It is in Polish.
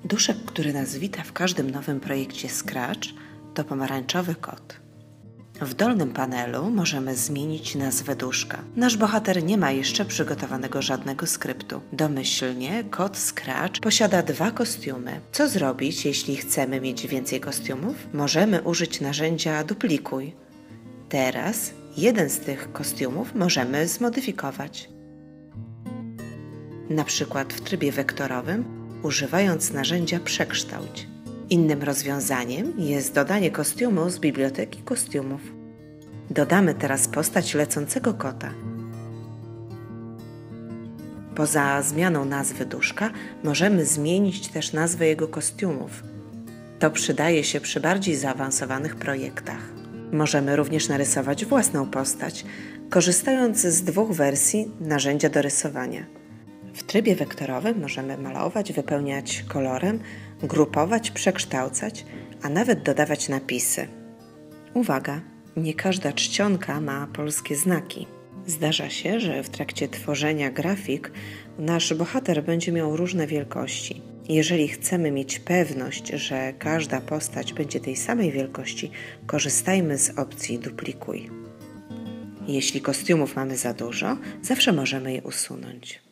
Duszek, który nas wita w każdym nowym projekcie Scratch, to pomarańczowy kot. W dolnym panelu możemy zmienić nazwę duszka. Nasz bohater nie ma jeszcze przygotowanego żadnego skryptu. Domyślnie kot Scratch posiada 2 kostiumy. Co zrobić, jeśli chcemy mieć więcej kostiumów? Możemy użyć narzędzia duplikuj. Teraz jeden z tych kostiumów możemy zmodyfikować. Na przykład w trybie wektorowym, używając narzędzia przekształć. Innym rozwiązaniem jest dodanie kostiumu z biblioteki kostiumów. Dodamy teraz postać lecącego kota. Poza zmianą nazwy duszka możemy zmienić też nazwę jego kostiumów. To przydaje się przy bardziej zaawansowanych projektach. Możemy również narysować własną postać, korzystając z 2 wersji narzędzia do rysowania. W trybie wektorowym możemy malować, wypełniać kolorem, grupować, przekształcać, a nawet dodawać napisy. Uwaga! Nie każda czcionka ma polskie znaki. Zdarza się, że w trakcie tworzenia grafik nasz bohater będzie miał różne wielkości. Jeżeli chcemy mieć pewność, że każda postać będzie tej samej wielkości, korzystajmy z opcji duplikuj. Jeśli kostiumów mamy za dużo, zawsze możemy je usunąć.